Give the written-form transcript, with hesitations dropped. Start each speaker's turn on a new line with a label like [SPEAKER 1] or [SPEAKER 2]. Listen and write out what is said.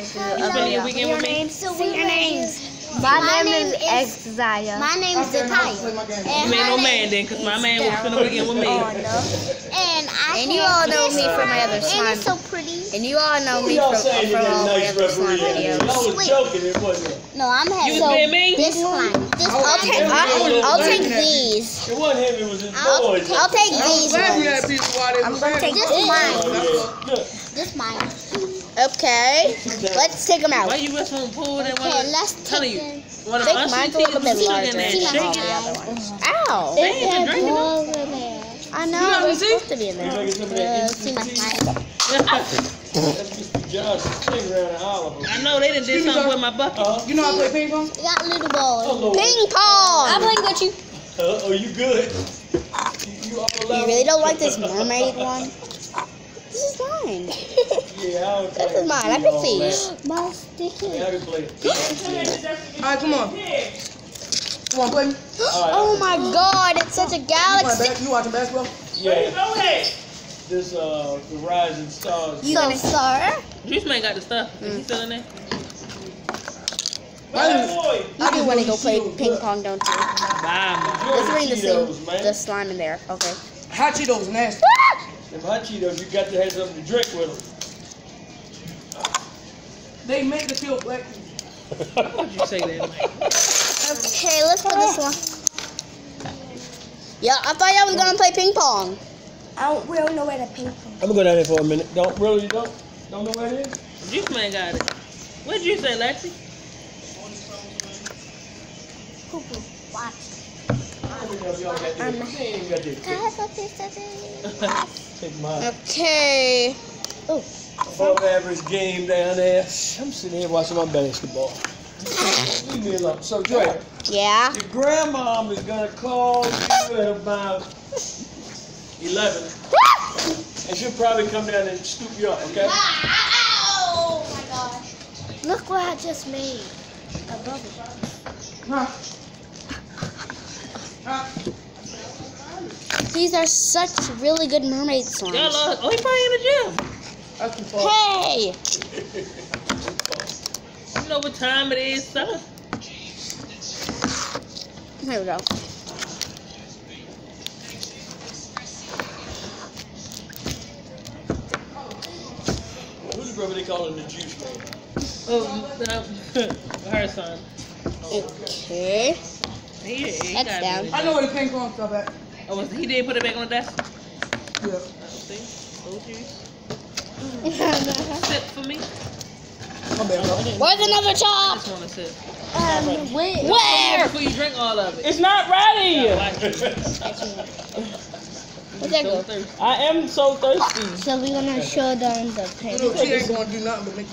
[SPEAKER 1] do
[SPEAKER 2] You spending your weekend with me?
[SPEAKER 1] Say your names. My name is Exaya.
[SPEAKER 3] My name is Zakaya.
[SPEAKER 2] You ain't no man then, because my man will spend the weekend with me.
[SPEAKER 1] And you all know me from my other slime.
[SPEAKER 3] And it's so pretty.
[SPEAKER 1] And you all know me from all my other slime videos.
[SPEAKER 4] Y'all was joking, it wasn't.
[SPEAKER 3] No, I'm having
[SPEAKER 2] You spend me?
[SPEAKER 3] this slime.
[SPEAKER 1] I'll take these.
[SPEAKER 4] It wasn't him, it was his boys.
[SPEAKER 3] I'll take these
[SPEAKER 5] Glad you
[SPEAKER 3] ones.
[SPEAKER 5] had people while they
[SPEAKER 1] I'm
[SPEAKER 5] was
[SPEAKER 1] gonna take
[SPEAKER 3] This
[SPEAKER 1] these.
[SPEAKER 3] mine.
[SPEAKER 4] Look,
[SPEAKER 3] This mine.
[SPEAKER 1] Okay, let's take them out.
[SPEAKER 2] Why you went from the pool and
[SPEAKER 3] Okay, let's
[SPEAKER 2] telling
[SPEAKER 3] take
[SPEAKER 2] you?
[SPEAKER 3] them.
[SPEAKER 2] One of
[SPEAKER 1] I
[SPEAKER 2] us
[SPEAKER 1] think mine's a little bit larger
[SPEAKER 2] and
[SPEAKER 1] than all
[SPEAKER 2] shaking.
[SPEAKER 1] the other ones. Ow!
[SPEAKER 2] They ain't even drinking them.
[SPEAKER 3] Over there.
[SPEAKER 1] I know, they're supposed to be in
[SPEAKER 4] you
[SPEAKER 1] there.
[SPEAKER 4] making some of that
[SPEAKER 3] See my
[SPEAKER 4] instant
[SPEAKER 3] slime.
[SPEAKER 4] tea? That's Mr. Johnson sitting around the Oliver.
[SPEAKER 2] I know they done did something with my bucket.
[SPEAKER 5] You know how to play ping pong?
[SPEAKER 3] We got little balls.
[SPEAKER 4] Hello.
[SPEAKER 1] Ping pong!
[SPEAKER 3] I'm playing with you.
[SPEAKER 4] Oh, you good? You upper
[SPEAKER 1] You
[SPEAKER 4] level?
[SPEAKER 1] really don't like this mermaid one? This is mine.
[SPEAKER 4] Yeah, I don't
[SPEAKER 1] This is mine. I can see.
[SPEAKER 3] My sticky.
[SPEAKER 4] Yeah, I can play it.
[SPEAKER 5] Alright, come on. Come on, play me.
[SPEAKER 1] Oh my god, it's such a galaxy.
[SPEAKER 5] You watching basketball?
[SPEAKER 4] Yeah. This, the Rising Stars.
[SPEAKER 1] You gonna
[SPEAKER 3] sir?
[SPEAKER 2] Juice Man got the stuff. Is he still in there?
[SPEAKER 4] Bad boy.
[SPEAKER 1] You do want to go play ping pong, don't you?
[SPEAKER 2] Bye, man.
[SPEAKER 1] Let's bring
[SPEAKER 4] Cheetos, man.
[SPEAKER 1] the slime in there. Okay.
[SPEAKER 5] Hot Cheetos nasty.
[SPEAKER 4] Them hot Cheetos, you got to have something to drink with
[SPEAKER 5] They make the feel black.
[SPEAKER 2] Why would you say that?
[SPEAKER 1] Okay, let's put this one. Yeah, I thought y'all was gonna play ping pong.
[SPEAKER 3] We don't know where to ping pong.
[SPEAKER 4] I'm gonna go down there for a minute. Don't know where it is?
[SPEAKER 2] Juice Man got it. What'd you say, Lexi?
[SPEAKER 3] Watch.
[SPEAKER 4] I don't know if y'all got this. They ain't got this.
[SPEAKER 3] Can I have a piece of it?
[SPEAKER 4] Take mine.
[SPEAKER 1] Okay.
[SPEAKER 4] Above average game down there. I'm sitting here watching my basketball. Leave me alone. So, Dre,
[SPEAKER 1] Yeah.
[SPEAKER 4] your grandmom is gonna call you at about 11, and she'll probably come down and scoop you up, okay?
[SPEAKER 3] Oh my gosh. Look what I just made. A bubble.
[SPEAKER 1] These are such really good mermaid slimes.
[SPEAKER 2] Y'all lost. Oh, he probably in the gym.
[SPEAKER 5] That's too far.
[SPEAKER 1] Hey!
[SPEAKER 2] You know what time it is, son?
[SPEAKER 1] Here we go.
[SPEAKER 4] Who's the brother they call him the juice man?
[SPEAKER 2] Oh, her son.
[SPEAKER 1] Okay.
[SPEAKER 2] He
[SPEAKER 1] That's
[SPEAKER 2] got
[SPEAKER 1] down.
[SPEAKER 2] it.
[SPEAKER 5] I know where the ping pong stuff at.
[SPEAKER 2] Oh, he did put it back on the desk?
[SPEAKER 5] Yeah.
[SPEAKER 2] See? Oh, geez. Sip for me.
[SPEAKER 5] My bad, bro.
[SPEAKER 1] Where's another
[SPEAKER 2] I
[SPEAKER 1] chop?
[SPEAKER 2] just want to sip.
[SPEAKER 1] Where?
[SPEAKER 2] Before you drink all of it.
[SPEAKER 6] It's not ready.
[SPEAKER 1] Where'd that go?
[SPEAKER 2] So thirsty.
[SPEAKER 6] I am so thirsty.
[SPEAKER 3] So we're gonna show them the
[SPEAKER 5] You
[SPEAKER 3] pig.
[SPEAKER 5] know, she ain't gonna do nothing but make